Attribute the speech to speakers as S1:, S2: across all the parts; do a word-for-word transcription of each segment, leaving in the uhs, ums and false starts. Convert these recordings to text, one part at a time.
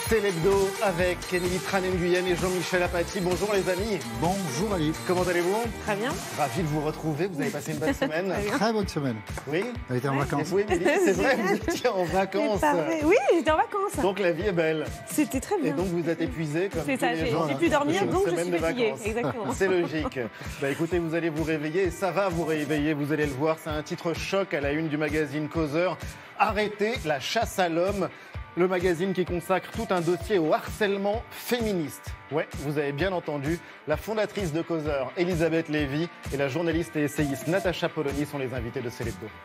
S1: C'est l'hebdo avec Émilie Tranen-Guyenne et Jean-Michel Apathy. Bonjour les amis.
S2: Bonjour Ali.
S1: Comment allez-vous?
S3: Très bien.
S1: Ravi de vous retrouver. Vous avez passé une bonne semaine?
S2: Très bonne semaine.
S1: Oui.
S2: Vous avez été en vacances?
S1: Oui, Émilie, c'est vrai, vous étiez en vacances.
S3: Oui, j'étais en vacances.
S1: Donc la vie est belle.
S3: C'était très bien.
S1: Et donc vous êtes épuisé comme
S3: C'est
S1: tous
S3: ça,
S1: les
S3: j'ai
S1: gens.
S3: j'ai pu dormir,
S1: Une
S3: donc je
S1: semaine
S3: suis
S1: de
S3: fatiguée.
S1: vacances.
S3: Exactement.
S1: C'est logique. Bah écoutez, vous allez vous réveiller et ça va vous réveiller, vous allez le voir. C'est un titre choc à la une du magazine Causeur. Arrêtez la chasse à l'homme. Le magazine qui consacre tout un dossier au harcèlement féministe. Ouais, vous avez bien entendu, la fondatrice de Causeur, Elisabeth Lévy, et la journaliste et essayiste Natacha Polony sont les invités de C'est l'hebdo.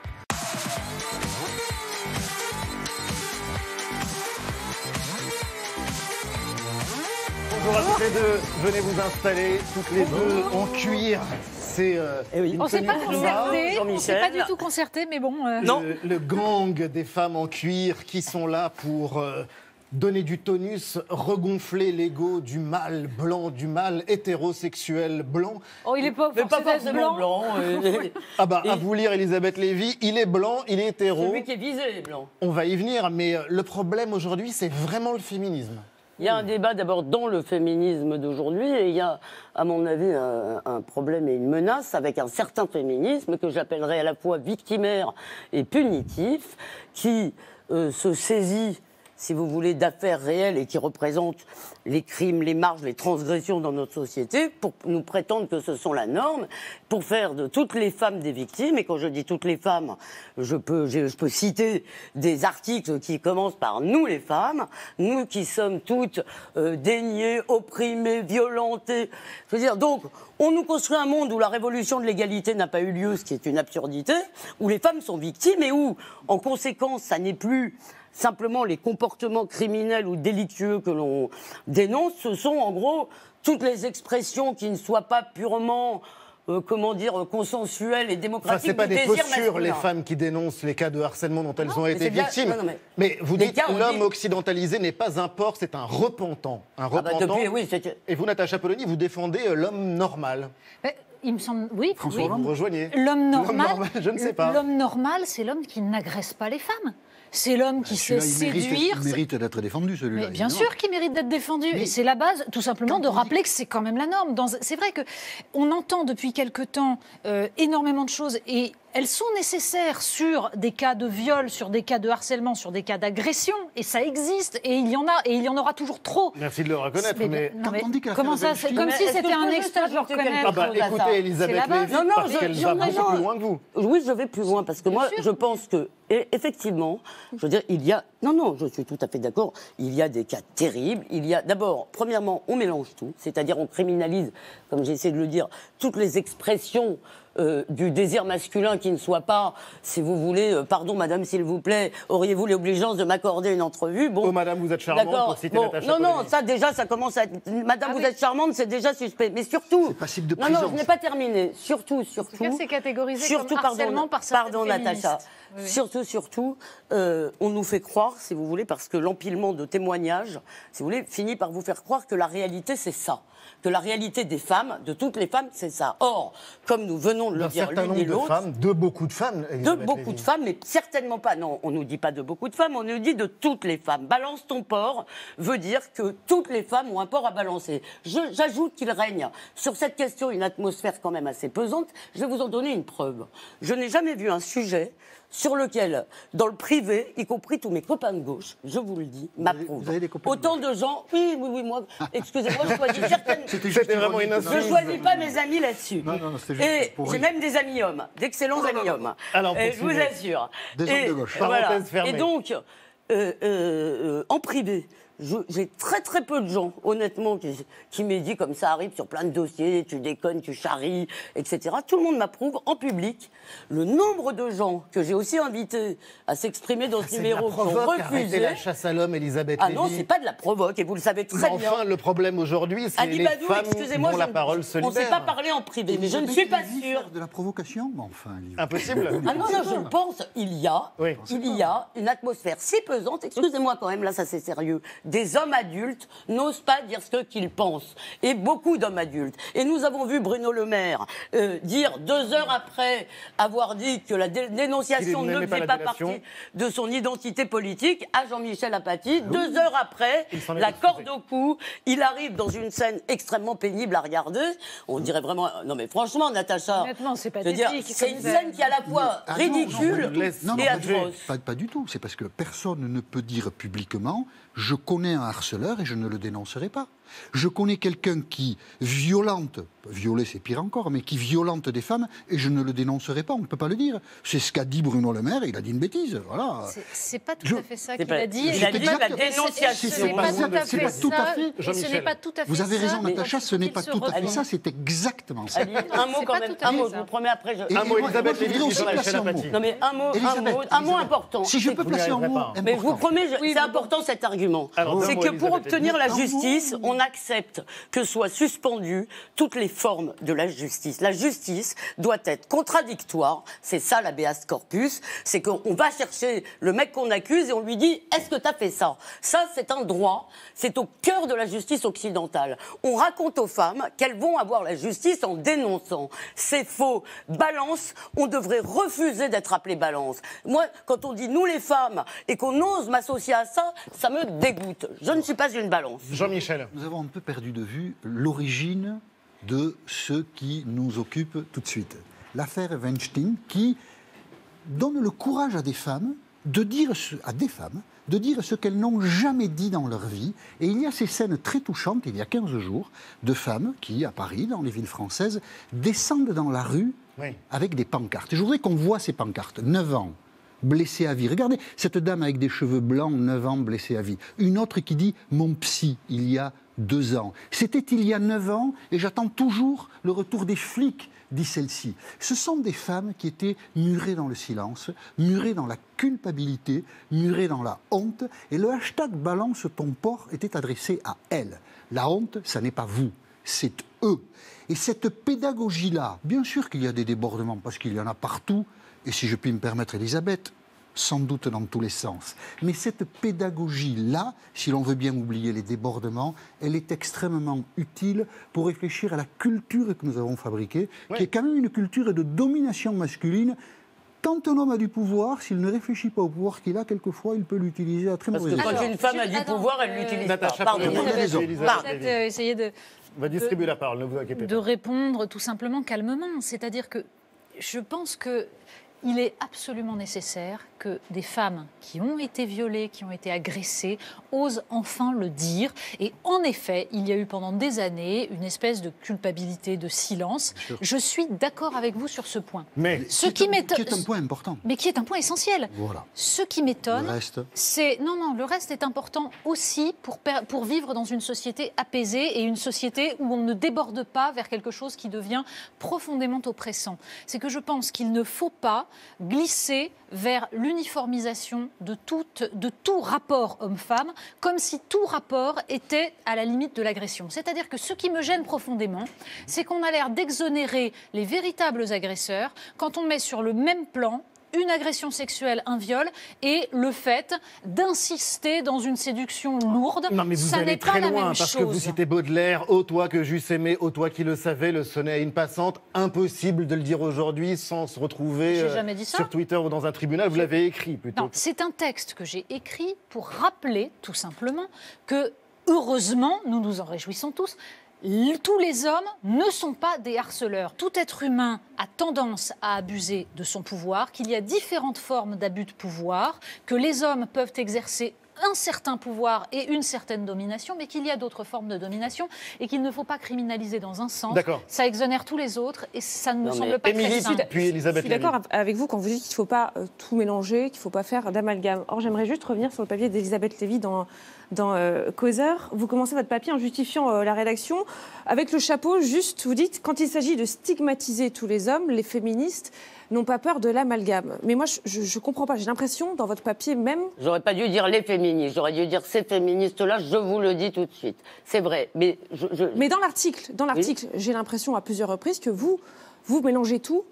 S1: Bonjour à toutes les deux, venez vous installer, toutes les deux en cuir. C'est euh,
S4: Eh oui.
S1: une
S3: On ne s'est
S1: tenue
S3: pas
S1: de combat.
S3: concerté, on s'est pas
S4: Jean-Michel.
S3: du tout concerté, mais bon. euh,
S4: Non.
S1: Le, le gang des femmes en cuir qui sont là pour euh, donner du tonus, regonfler l'ego du mâle blanc, du mâle hétérosexuel blanc.
S3: Oh, il est pas,
S4: Mais pas
S3: forcément
S4: forcément blanc. euh,
S1: Ah bah, à
S4: Et-
S1: vous lire Elisabeth Lévy, il est blanc, il est hétéro.
S4: Celui qui est visé, les blancs.
S1: On va y venir, mais euh, le problème aujourd'hui, c'est vraiment le féminisme.
S4: Il y a un débat d'abord dans le féminisme d'aujourd'hui et il y a, à mon avis, un, un problème et une menace avec un certain féminisme que j'appellerais à la fois victimaire et punitif qui euh, se saisit, si vous voulez, d'affaires réelles et qui représentent les crimes, les marges, les transgressions dans notre société pour nous prétendre que ce sont la norme, pour faire de toutes les femmes des victimes. Et quand je dis toutes les femmes, je peux, je, je peux citer des articles qui commencent par nous les femmes, nous qui sommes toutes euh, déniées, opprimées, violentées. Je veux dire, donc, on nous construit un monde où la révolution de l'égalité n'a pas eu lieu, ce qui est une absurdité, où les femmes sont victimes et où, en conséquence, ça n'est plus simplement les comportements criminels ou délictueux que l'on dénonce, ce sont en gros toutes les expressions qui ne soient pas purement, euh, comment dire, consensuelles et
S1: Enfin,
S4: démocratiques.
S1: c'est pas
S4: du
S1: des
S4: désir
S1: postures, les
S4: masculin.
S1: femmes qui dénoncent les cas de harcèlement dont elles
S4: Non,
S1: ont
S4: mais
S1: été
S4: c'est bien-
S1: victimes.
S4: non, non, mais-
S1: mais vous
S4: Des
S1: dites
S4: cas, on
S1: l'homme
S4: dit-
S1: occidentalisé n'est pas un porc, c'est un repentant. Un
S4: Ah bah,
S1: repentant.
S4: depuis, oui, c'est...
S1: Et vous, Natacha Polony, vous défendez euh, l'homme normal.
S3: mais il me semble, oui.
S2: François
S3: oui.
S2: Hollande.
S1: Vous rejoignez
S3: L'homme normal,
S1: normal, je ne sais pas.
S3: L'homme normal, c'est l'homme qui n'agresse pas les femmes. C'est l'homme qui sait
S2: Celui-là, il mérite-
S3: séduire.
S2: Il mérite d'être défendu, celui-là.
S3: Mais bien
S2: évidemment.
S3: sûr qu'il mérite d'être défendu.
S2: Mais
S3: et c'est la base, tout simplement,
S2: quand
S3: de
S2: on dit-
S3: rappeler que c'est quand même la norme. Dans- C'est vrai que on entend depuis quelque temps euh, énormément de choses et elles sont nécessaires sur des cas de viol, sur des cas de harcèlement, sur des cas d'agression. Et ça existe. Et il y en a. Et il y en aura toujours trop.
S1: Merci de le reconnaître, mais...
S3: Mais- non,
S2: Quand
S3: mais
S2: on dit qu'elle a
S3: comment
S2: fait la
S3: ça
S2: belle
S3: c'est Comme
S4: Mais
S3: si
S4: est-ce que
S3: c'était
S4: je
S3: un
S4: peux
S3: extra de le
S4: juste ajouter
S3: reconnaître.
S1: Ah bah,
S4: chose à ça.
S1: écoutez Elisabeth
S3: C'est la base.
S1: Lévy,
S4: Non, non,
S1: parce
S4: je-
S1: qu'elle
S4: je-
S1: va
S4: non,
S1: beaucoup
S4: non.
S1: plus loin que vous.
S4: Oui, je vais plus loin parce que moi,
S3: sûr.
S4: je pense que, et- effectivement, je veux dire, il y a. Non, non, je suis tout à fait d'accord. Il y a des cas terribles. Il y a, d'abord, premièrement, on mélange tout, c'est-à-dire on criminalise, comme j'essaie de le dire, toutes les expressions. Euh, du désir masculin qui ne soit pas, si vous voulez, euh, pardon madame s'il vous plaît, auriez-vous l'obligeance de m'accorder une entrevue? Bon,
S1: Oh madame, vous êtes charmante,
S4: d'accord.
S1: pour citer
S4: Bon,
S1: Natacha
S4: non, non,
S1: Polony.
S4: ça déjà, ça commence à être... Madame,
S3: Ah
S4: vous
S3: oui.
S4: êtes charmante, c'est déjà suspect. Mais surtout...
S2: C'est passible de
S4: Non,
S2: prison.
S4: non, je n'ai pas terminé. Surtout, surtout...
S3: En tout cas, c'est catégorisé
S4: surtout,
S3: comme harcèlement
S4: pardon,
S3: par certaines
S4: pardon
S3: féministes.
S4: Natacha.
S3: Oui, oui.
S4: Surtout, surtout, euh, on nous fait croire, si vous voulez, parce que l'empilement de témoignages, si vous voulez, finit par vous faire croire que la réalité, c'est ça. Que la réalité des femmes, de toutes les femmes, c'est ça. Or, comme nous venons de le
S1: D'un
S4: dire
S1: certain
S4: l'une et
S1: nombre de
S4: l'autre,
S1: femmes, de beaucoup de femmes.
S4: de
S1: Elisabeth
S4: beaucoup
S1: Lévy.
S4: de femmes, mais certainement pas. Non, on ne nous dit pas de beaucoup de femmes, on nous dit de toutes les femmes. Balance ton porc veut dire que toutes les femmes ont un porc à balancer. Je- J'ajoute qu'il règne sur cette question une atmosphère quand même assez pesante. Je vais vous en donner une preuve. Je n'ai jamais vu un sujet sur lequel, dans le privé, y compris tous mes copains de gauche, je vous le dis, m'approuvent.
S2: vous avez des copains de
S4: Autant de gens, oui, oui, oui, moi, excusez-moi, je choisis certaines...
S2: C'était
S1: C'était vraiment
S2: ironique,
S1: une
S2: non,
S4: Je
S1: insulte.
S4: ne choisis pas mes amis là-dessus.
S2: Non, non, c'était juste
S4: Et
S2: pour
S4: j'ai
S2: rire.
S4: même des amis hommes, d'excellents amis hommes.
S1: Alors,
S4: Et je vous
S1: poursuivez.
S4: assure.
S2: Des hommes
S4: Et,
S2: de gauche.
S4: voilà.
S1: Parenthèse fermée.
S4: Et donc, euh, euh, euh, en privé, je- j'ai très très peu de gens, honnêtement, qui, qui m'aient dit comme ça arrive sur plein de dossiers, tu déconnes, tu charries, et cetera. Tout le monde m'approuve en public. Le nombre de gens que j'ai aussi invités à s'exprimer dans ce
S1: C'est de la
S4: numéro qui ont
S1: provoque, arrêtez
S4: refusé.
S1: la chasse à l'homme, Elisabeth
S4: Ah
S1: Lévy.
S4: non, c'est pas de la provoque, et vous le savez très
S1: Mais
S4: bien.
S1: enfin, le problème aujourd'hui, c'est
S4: Ali
S1: les
S4: Badou,
S1: femmes
S4: excusez-moi,
S1: dont
S4: je
S1: la
S4: ne-
S1: parole se
S4: on ne
S1: libère.
S4: s'est pas parlé en privé, mais je ne
S2: Elisabeth
S4: suis pas
S2: Lévy
S4: sûre.
S2: faire de la provocation, mais enfin... Elisabeth.
S1: Impossible.
S4: Ah non, non, je pense, il y a,
S1: Oui.
S4: il y a une atmosphère si pesante, excusez-moi quand même, là ça c'est sérieux, des hommes adultes n'osent pas dire ce qu'ils pensent. Et beaucoup d'hommes adultes. Et nous avons vu Bruno Le Maire euh, dire deux heures après avoir dit que la dé- dénonciation ne faisait pas partie de son identité politique à Jean-Michel Apathy. Deux heures après, la corde au cou, il arrive dans une scène extrêmement pénible à regarder. On dirait vraiment... Non mais franchement, Natacha...
S3: Honnêtement, c'est
S4: je veux
S3: pathétique.
S4: dire, c'est une scène qui est à la fois
S2: Ah non,
S4: ridicule
S2: non, non, non,
S4: et
S2: non,
S4: atroce.
S2: Pas, pas du tout. C'est parce que personne ne peut dire publiquement « je connais un harceleur et je ne le dénoncerai pas ». Je connais quelqu'un qui violente, violer c'est pire encore, mais qui violente des femmes et je ne le dénoncerai pas, on ne peut pas le dire. C'est ce qu'a dit Bruno Le Maire, il a dit une bêtise. Voilà.
S3: C'est- C'est pas tout
S2: Je-
S3: à fait ça
S4: C'est
S3: qu'il
S4: pas-
S3: a dit.
S4: il a
S3: Et
S4: dit
S3: c'est
S4: la
S3: pas-
S4: dénonciation.
S3: Ce n'est
S2: C'est
S3: pas
S2: pas
S3: tout à
S2: c'est
S3: fait
S2: pas tout à
S3: ça.
S2: fait.
S3: Et ce n'est
S1: Jean-Michel.
S3: pas tout à fait
S2: Vous avez
S3: ça,
S2: raison,
S3: mais
S2: Natacha,
S3: il
S2: ce
S3: faut
S2: n'est
S3: qu'il
S2: pas
S3: se
S2: tout à fait
S3: retrouve.
S2: ça, c'est exactement ça.
S4: Ali, un mot
S3: C'est
S4: quand
S3: pas
S4: même.
S3: tout à
S4: Un mot,
S3: fait
S4: je
S3: ça.
S4: vous promets après. Je...
S2: Et-
S1: Un mot,
S2: et moi-
S1: Elisabeth
S2: moi, je
S1: Lévy,
S2: voudrais
S1: puis
S2: aussi
S1: Jean-Michel
S2: placer un mot.
S1: Apathy.
S4: Non mais un mot, un
S2: Elisabeth,
S4: mot, un mot
S2: Elisabeth,
S4: important.
S2: Si je peux
S1: Vous
S2: placer
S1: n'y
S2: un
S1: arriverez
S2: mot
S1: pas.
S2: important.
S4: Mais je vous promets, je-
S3: Oui,
S4: c'est
S3: mais
S4: important cet argument.
S1: Alors,
S4: C'est
S1: d'un
S4: que
S1: mot,
S4: pour
S1: Elisabeth
S4: obtenir la
S2: Lévy.
S4: justice, on accepte que soient suspendues toutes les formes de la justice. La justice doit être contradictoire. C'est ça l'habeas corpus. C'est qu'on va chercher le mec qu'on accuse et on lui dit « Est-ce que tu as fait ça ?» Ça, c'est un droit. C'est au cœur de la justice occidentale. On raconte aux femmes qu'elles vont avoir la justice en dénonçant. C'est faux. Balance, on devrait refuser d'être appelé balance. Moi, quand on dit nous les femmes et qu'on ose m'associer à ça, ça me dégoûte. Je ne suis pas une balance.
S1: Jean-Michel.
S2: Nous avons un peu perdu de vue l'origine de ce qui nous occupe tout de suite. L'affaire Weinstein qui donne le courage à des femmes de dire ce- à des femmes de dire ce qu'elles n'ont jamais dit dans leur vie. Et il y a ces scènes très touchantes, il y a quinze jours, de femmes qui, à Paris, dans les villes françaises, descendent dans la rue
S1: Oui.
S2: avec des pancartes. Et je voudrais qu'on voit ces pancartes. neuf ans, blessée à vie. Regardez, cette dame avec des cheveux blancs, neuf ans, blessée à vie. Une autre qui dit « Mon psy, il y a deux ans ». C'était il y a neuf ans et j'attends toujours le retour des flics, dit celle-ci. Ce sont des femmes qui étaient murées dans le silence, murées dans la culpabilité, murées dans la honte. Et le hashtag « Balance ton porc » était adressé à elles. La honte, ça n'est pas vous, c'est eux. Et cette pédagogie-là, bien sûr qu'il y a des débordements, parce qu'il y en a partout, et si je puis me permettre, Elisabeth, sans doute dans tous les sens. Mais cette pédagogie-là, si l'on veut bien oublier les débordements, elle est extrêmement utile pour réfléchir à la culture que nous avons fabriquée,
S1: Oui.
S2: qui est quand même une culture de domination masculine. Quand un homme a du pouvoir, s'il ne réfléchit pas au pouvoir qu'il a, quelquefois, il peut l'utiliser à très
S4: Parce
S2: mauvais
S4: que
S2: escient.
S4: quand
S3: Alors,
S4: une femme a
S3: Jules,
S4: du
S3: attends,
S4: pouvoir, elle
S3: euh,
S4: l'utilise pas.
S1: Natacha,
S4: Pardon.
S1: pour
S2: Elisabeth,
S1: Elisabeth, Elisabeth
S3: Peut-être
S1: Lévy.
S3: euh, essayer de,
S1: On va distribuer la parole, ne vous inquiétez
S3: de
S1: pas.
S3: répondre tout simplement calmement. C'est-à-dire que je pense que il est absolument nécessaire que des femmes qui ont été violées, qui ont été agressées, osent enfin le dire. Et en effet, il y a eu pendant des années une espèce de culpabilité, de silence.
S2: sûr.
S3: Je suis d'accord avec vous sur ce point.
S1: Mais
S3: Ce
S2: C'est
S3: qui
S2: un-
S3: m'étonne,
S2: qui est un point important.
S3: mais qui est un point essentiel.
S2: Voilà.
S3: Ce qui
S2: Le
S3: m'étonne,
S2: reste,
S3: c'est non, non, le reste est important aussi pour, per- pour vivre dans une société apaisée et une société où on ne déborde pas vers quelque chose qui devient profondément oppressant. C'est que je pense qu'il ne faut pas glisser vers l'uniformisation de, toute- de tout rapport homme-femme, comme si tout rapport était à la limite de l'agression. C'est-à-dire que ce qui me gêne profondément, c'est qu'on a l'air d'exonérer les véritables agresseurs quand on met sur le même plan une agression sexuelle, un viol, et le fait d'insister dans une séduction lourde.
S1: non, mais vous
S3: ça
S1: allez
S3: n'est pas
S1: très
S3: la
S1: loin
S3: même
S1: parce
S3: chose.
S1: que vous citez Baudelaire, ô toi que j'eusse aimé, ô toi qui le savais, le sonnet à une passante. Impossible de le dire aujourd'hui sans se retrouver
S3: J'ai
S1: euh,
S3: jamais dit ça.
S1: sur Twitter ou dans un tribunal. Vous l'avez écrit plutôt.
S3: Non, c'est un texte que j'ai écrit pour rappeler tout simplement que, heureusement, nous nous en réjouissons tous, l- tous les hommes ne sont pas des harceleurs. Tout être humain a tendance à abuser de son pouvoir, qu'il y a différentes formes d'abus de pouvoir, que les hommes peuvent exercer un certain pouvoir et une certaine domination, mais qu'il y a d'autres formes de domination et qu'il ne faut pas criminaliser dans un sens.
S1: D'accord.
S3: Ça exonère tous les autres et ça ne me
S1: Non,
S3: semble
S1: mais
S3: pas
S1: Émilie,
S3: très sain.
S1: puis
S5: Je
S1: Elisabeth
S5: suis
S1: Lévy.
S5: d'accord avec vous quand vous dites qu'il ne faut pas euh, tout mélanger, qu'il ne faut pas faire d'amalgame. Or, j'aimerais juste revenir sur le papier d'Elisabeth Lévy dans, dans euh, Causeur. Vous commencez votre papier en justifiant euh, la rédaction avec le chapeau, juste, vous dites, quand il s'agit de stigmatiser tous les hommes, les féministes n'ont pas peur de l'amalgame. Mais moi, je ne comprends pas. J'ai l'impression, dans votre papier même...
S4: J'aurais pas dû dire les féministes, j'aurais dû dire ces féministes-là, je vous le dis tout de suite. C'est vrai, mais je... je-
S5: Mais dans l'article, dans l'article, j'ai l'impression à plusieurs reprises que vous, vous mélangez tout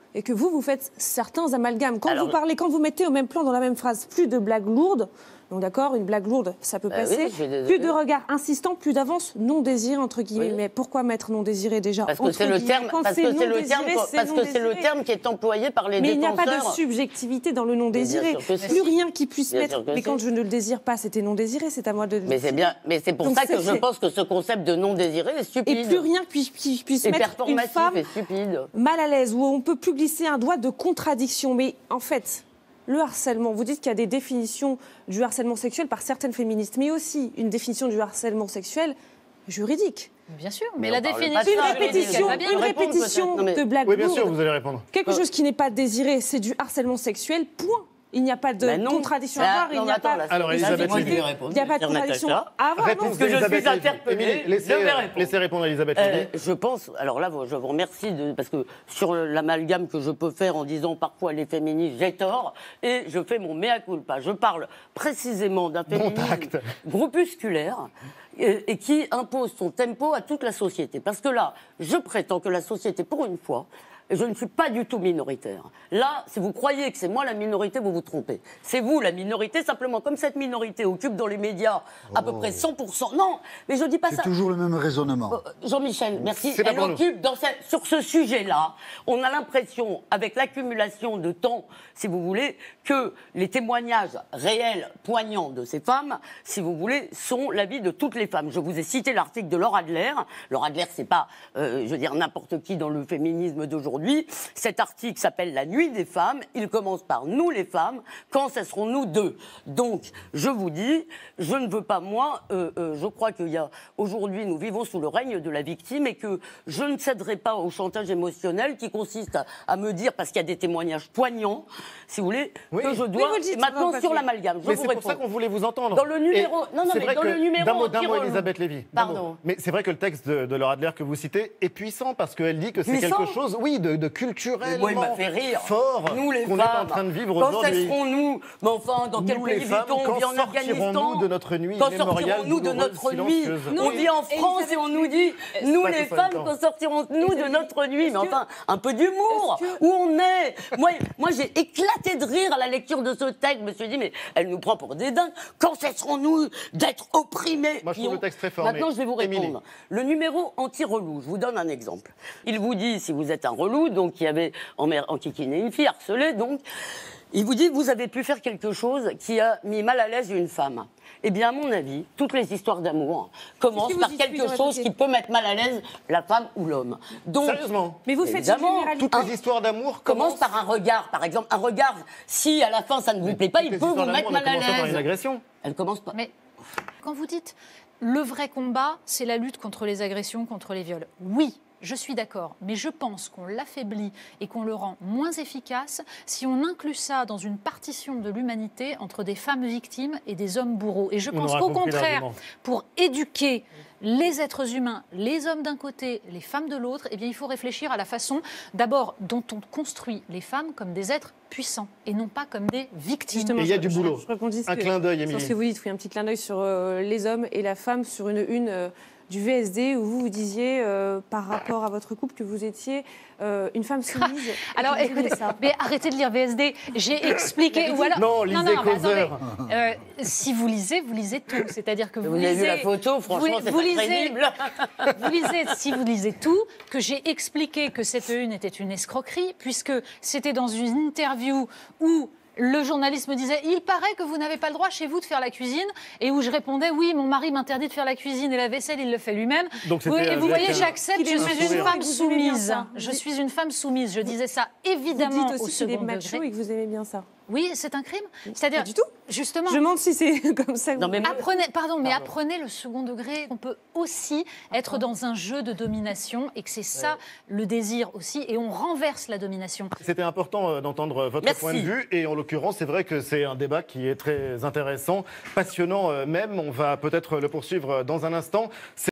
S5: et que vous, vous faites certains amalgames. Quand
S4: Alors,
S5: vous parlez, quand vous mettez au même plan, dans la même phrase, plus de blagues lourdes, donc d'accord, une blague lourde, ça peut
S4: Bah
S5: passer.
S4: oui, je suis désolée.
S5: Plus de regards insistants, plus d'avance non désiré, entre guillemets.
S4: Oui.
S5: Mais pourquoi mettre non désiré déjà
S4: Parce que
S5: entre
S4: c'est le
S5: guillemets
S4: terme,
S5: Quand
S4: parce que c'est
S5: non
S4: le terme,
S5: désiré,
S4: parce
S5: non
S4: que c'est le
S5: désiré.
S4: terme qui est employé par les
S5: Mais il n'y a
S4: défenseurs.
S5: pas de subjectivité dans le non
S4: bien
S5: désiré.
S4: sûr que si.
S5: Plus rien qui puisse
S4: Bien
S5: mettre.
S4: sûr que
S5: Mais
S4: si.
S5: quand je ne le désire pas, c'était non désiré, c'est à moi de le
S4: Mais c'est bien, mais c'est pour
S5: Donc
S4: ça que
S5: c'est-
S4: je pense que ce concept de non désiré est stupide.
S5: Et plus rien puisse, puisse, puisse
S4: est
S5: mettre une
S4: performatif
S5: femme
S4: et stupide.
S5: mal à l'aise, où on peut plus glisser un doigt de contradiction. Mais en fait, le harcèlement, vous dites qu'il y a des définitions du harcèlement sexuel par certaines féministes, mais aussi une définition du harcèlement sexuel juridique.
S3: Bien sûr, mais
S4: Mais
S3: la
S4: on parle pas
S3: définition...
S4: de
S5: Une
S4: ça,
S3: juridique,
S5: répétition,
S3: elle va bien.
S5: une
S4: répondre,
S5: répétition
S4: peut-être. Non, mais-
S5: de blagues
S1: Oui, bien sûr,
S5: lourdes.
S1: vous allez répondre.
S5: Quelque chose qui n'est pas désiré, c'est du harcèlement sexuel, point. Il n'y a pas de
S4: Ben non.
S5: contradiction à
S4: Là,
S5: avoir, il
S4: non,
S5: n'y a
S4: attends,
S5: pas...
S4: là, c'est-
S1: Alors,
S4: là,
S1: Elisabeth
S4: c'est moi qui
S1: Lévy.
S4: vais répondre.
S5: Il n'y a pas de
S4: Pierre
S5: contradiction
S4: Natacha.
S5: à avoir.
S1: Réponse
S5: non.
S4: Parce que je
S1: d'Elisabeth
S4: suis
S1: Lévy.
S4: interpellée,
S1: Émilie, laissez,
S4: je vais répondre.
S1: laissez répondre Elisabeth
S4: Euh,
S1: Lévy.
S4: je pense, alors là, je vous remercie, de, parce que sur l'amalgame que je peux faire en disant parfois les féministes, j'ai tort, et je fais mon mea culpa. Je parle précisément d'un féminisme
S1: tact.
S4: groupusculaire et, et qui impose son tempo à toute la société. Parce que là, je prétends que la société, pour une fois, je ne suis pas du tout minoritaire. Là, si vous croyez que c'est moi la minorité, vous vous trompez. C'est vous la minorité, simplement comme cette minorité occupe dans les médias à peu près cent pour cent. Non, mais je dis pas
S2: C'est
S4: ça.
S2: toujours le même raisonnement.
S4: Euh, Jean-Michel, merci.
S1: C'est pas
S4: Elle
S1: pour nous.
S4: occupe dans cette- sur ce sujet-là, on a l'impression, avec l'accumulation de temps, si vous voulez, que les témoignages réels, poignants de ces femmes, si vous voulez, sont l'avis de toutes les femmes. Je vous ai cité l'article de Laura Adler. Laura Adler, c'est pas, euh, je veux dire, n'importe qui dans le féminisme d'aujourd'hui. Cet article s'appelle La nuit des femmes. Il commence par nous les femmes. Quand cesserons-nous d'eux? Donc, je vous dis, je ne veux pas, moi, euh, euh, je crois qu'il y a, aujourd'hui, nous vivons sous le règne de la victime et que je ne céderai pas au chantage émotionnel qui consiste à, à me dire, parce qu'il y a des témoignages poignants, si vous voulez,
S1: Oui.
S4: que je
S5: Oui,
S4: dois.
S5: vous le dites,
S4: Et maintenant,
S5: Madame
S4: sur
S5: Papier.
S4: l'amalgame, je
S1: Mais
S4: vous
S1: c'est pour
S4: réponds.
S1: ça qu'on voulait vous entendre.
S4: Dans le numéro-
S1: Et
S4: non, non,
S1: c'est
S4: mais
S1: vrai
S4: dans
S1: que-
S4: le numéro
S1: d'un mot, d'un mot,
S4: anti-relou.
S1: Elisabeth Lévy. d'un
S4: Pardon.
S1: mot. Mais c'est vrai que le texte de, de Laura Adler que vous citez est puissant parce qu'elle dit que c'est
S4: Puissant
S1: quelque chose, oui, de, de
S4: Mais
S1: culturellement
S4: moi, il m'a fait rire.
S1: fort
S4: Nous, les
S1: qu'on
S4: femmes,
S1: est en train de vivre
S4: quand
S1: aujourd'hui.
S4: cesserons-nous? Mais enfin, dans quel
S1: Nous,
S4: pays
S1: les femmes,
S4: vit-on? On
S1: quand
S4: vit en Afghanistan.
S1: sortirons-nous de notre nuit
S4: Quand
S1: mémoriale
S4: sortirons-nous de
S1: douloureuse,
S4: notre nuit?
S1: silencieuse?
S4: On
S1: Oui.
S4: vit en France et on nous dit, nous
S1: pas
S4: les
S1: tout ça en même
S4: femmes,
S1: temps.
S4: quand sortirons-nous de notre nuit? Mais enfin, un peu d'humour.
S5: est-ce que-
S4: Où on est? Moi, moi j'ai éclaté de rire à la lecture de ce texte. Je me suis dit, mais elle nous prend pour des dingues. Quand cesserons-nous d'être opprimés?
S1: Moi, je
S4: Puis
S1: trouve
S4: on-
S1: le texte très fort,
S4: Maintenant,
S1: mais
S4: je vais vous
S1: Émilie.
S4: répondre. Le numéro anti-relou, je vous donne un exemple. Il vous dit, si vous êtes un relou, donc qui avait enquiquiné une fille, harcelé, donc, il vous dit, vous avez pu faire quelque chose qui a mis mal à l'aise une femme. Eh bien, à mon avis, toutes les histoires d'amour commencent
S5: Qu'est-ce que vous
S4: par
S5: dites,
S4: quelque
S5: oui, dans
S4: chose
S5: votre
S4: qui peut mettre mal à l'aise la femme ou l'homme. Donc,
S1: Sérieusement.
S5: Mais vous faites une
S4: évidemment,
S5: généralité.
S1: Toutes les histoires d'amour
S4: commence
S1: commencent
S4: par un regard, par exemple. Un regard, si à la fin ça ne vous plaît pas, il
S1: les
S4: peut vous
S1: histoires
S4: mettre
S1: d'amour
S4: mal
S1: ne commencent pas
S4: à
S1: par une
S4: l'aise.
S1: agression.
S4: Elle commence pas.
S3: Mais quand vous dites le vrai combat, c'est la lutte contre les agressions, contre les viols. Oui, je suis d'accord, mais je pense qu'on l'affaiblit et qu'on le rend moins efficace si on inclut ça dans une partition de l'humanité entre des femmes victimes et des hommes bourreaux. Et je
S1: On
S3: pense
S1: aura
S3: qu'au
S1: compris
S3: contraire,
S1: l'argument.
S3: pour éduquer les êtres humains, les hommes d'un côté, les femmes de l'autre, eh bien, il faut réfléchir à la façon, d'abord, dont on construit les femmes comme des êtres puissants et non pas comme des victimes.
S5: Justement,
S1: Et il y a
S5: je-
S1: du
S5: je-
S1: boulot.
S5: je rebondis sur
S1: Un
S5: ce que-
S1: clin d'œil,
S5: sur
S1: Émilie.
S5: ce que vous dites, oui, un petit clin d'œil sur euh, les hommes et la femme sur une une euh, du V S D où vous vous disiez euh, par rapport à votre couple que vous étiez euh, une femme soumise. et
S3: Alors
S5: que vous aimiez
S3: écoutez,
S5: ça.
S3: mais arrêtez de lire V S D. J'ai expliqué. Ou alors,
S1: Non, lisez
S3: mais
S1: Causeur.
S3: attendez. Euh, si vous lisez, vous lisez tout. C'est-à-dire que vous,
S4: Vous avez
S3: lisez.
S4: vu la photo, franchement,
S3: vous-
S4: c'est
S3: vous
S4: pas
S3: lisez-
S4: crédible.
S3: Vous lisez, si vous lisez tout, que j'ai expliqué que cette une était une escroquerie, puisque c'était dans une interview où le journaliste me disait « Il paraît que vous n'avez pas le droit chez vous de faire la cuisine » et où je répondais « Oui, mon mari m'interdit de faire la cuisine et la vaisselle, il le fait lui-même. »
S1: Donc
S3: Oui,
S1: c'était
S3: et vous
S1: avec
S3: voyez,
S1: un-
S3: j'accepte, je
S5: un
S3: suis une
S1: sourire.
S3: femme
S5: Vous aimez bien
S3: soumise.
S5: ça.
S3: Je suis une femme soumise. Je disais ça
S5: Vous
S3: évidemment
S5: dites
S3: au
S5: aussi qu'il est
S3: second
S5: macho
S3: degré.
S5: et que vous aimez bien ça.
S3: Oui, c'est un crime. C'est-à-dire,
S5: Pas du tout.
S3: justement,
S5: Je me demande si c'est comme ça. que
S4: Non,
S5: vous-
S4: mais moi-
S3: apprenez, pardon, mais
S4: Pardon.
S3: apprenez le second degré. On peut aussi être dans un jeu de domination et que c'est ça le désir aussi. Et on renverse la domination.
S1: C'était important euh, d'entendre votre
S4: Merci.
S1: point de vue et en l'occurrence, c'est vrai que c'est un débat qui est très intéressant, passionnant euh, même. On va peut-être le poursuivre dans un instant. C'est